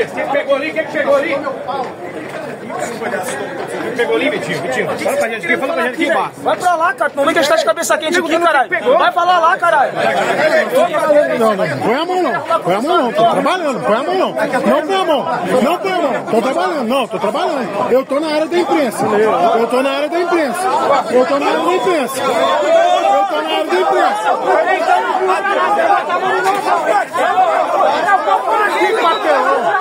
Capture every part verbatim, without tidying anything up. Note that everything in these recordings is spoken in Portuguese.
Quem pegou ali? Quem que pegou ali? Quem pegou ali, Vitinho? Vitinho, fala pra gente aqui, fala pra gente aqui embaixo. Vai pra lá, cara. Não vem que a gente tá de cabeça quente aqui, caralho. Vai falar lá, caralho. Não, não, põe a mão não. Põe a mão não, tô trabalhando. Põe a mão não. Não põe a mão. Não põe a mão. Tô trabalhando, não, tô trabalhando. Eu tô na área da imprensa. Eu tô na área da imprensa. Eu tô na área da imprensa. Eu tô na área da imprensa. Que papelão.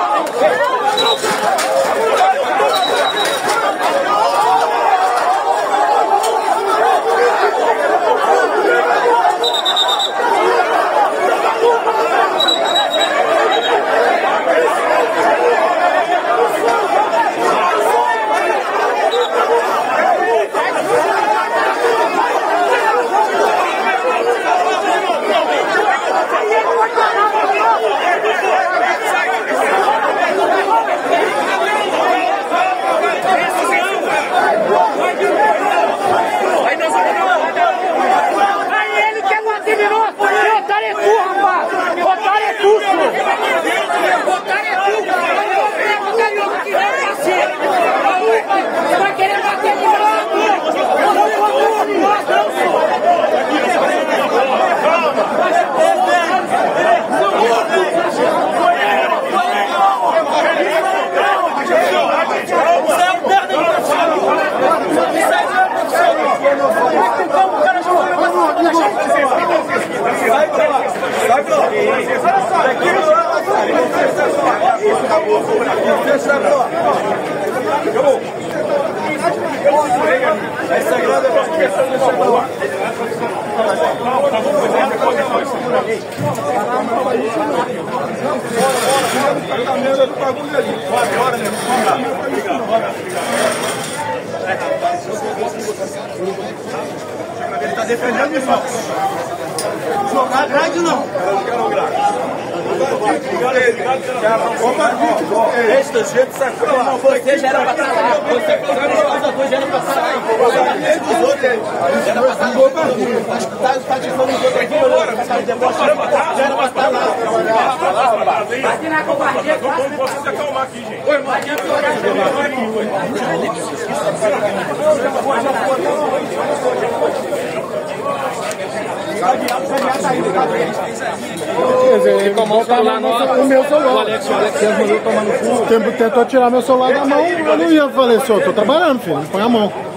Ele tá defendendo, irmão. Jogar grade não. Esse do jeito de sacanagem. Não, você já era pra estar lá. Você fez a coisa, já era pra estar lá. Já era pra estar lá. Acho que tá participando dos outros aqui. Já era pra estar lá. Aqui na covardia. Vamos vocês se acalmar aqui, gente. Oi, mas adianta olhar Ele tomou o celular no meu celular. O Alex, o Alex mandou tomar no cu. Tentou tirar meu celular da mão, eu não ia. Falei, senhor, tô trabalhando, filho, põe a mão.